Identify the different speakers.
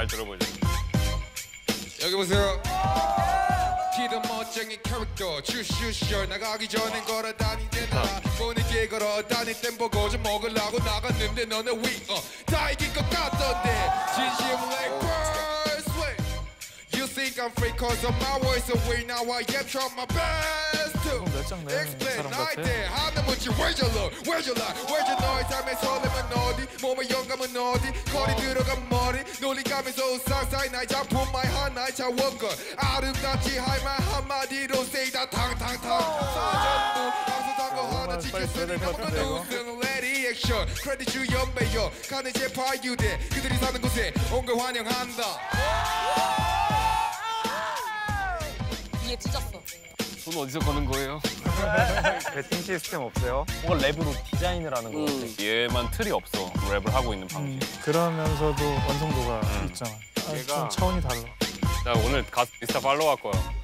Speaker 1: 잘 들어보죠.
Speaker 2: 여기 보세요. 키도 멋쟁이 캐릭터 슈슈슈 나가기 전엔 걸어다니잖아. 보니게 걸어다닐 땐 보고 좀 먹으려고 나갔는데 너네 다 이긴 것 같던데. 진심 like first way. You think I'm fake cause of my voice away. Now I am trying my best to explain 나의 때 하는 문제 Where's your love? Where's your life? Where's your 너의 삶의 설렘은 어디? 몸의 영감은 어디? 거리 들어간 머리 놀리가면서 우상사이 나의 작품 말 하나의 차원걸 아름답지 할 말 한마디로 say 다 탕탕탕 전부 방송한 거 하나 지켰으니 나보고 우승 레디 액션 크레딧 주 연배여 가는 제파 유대 그들이 사는 곳에 온 걸 환영한다.
Speaker 3: 이게 찢었어.
Speaker 1: 돈 어디서 거는 거예요?
Speaker 4: 배팅 시스템 없어요?
Speaker 5: 뭔가 랩으로 디자인을 하는 거 같아.
Speaker 1: 얘만 틀이 없어. 랩을 하고 있는 방식.
Speaker 6: 그러면서도 완성도가 있잖아. 좀 차원이 달라.
Speaker 1: 나 오늘 가수 인스타 팔로우 할 거야.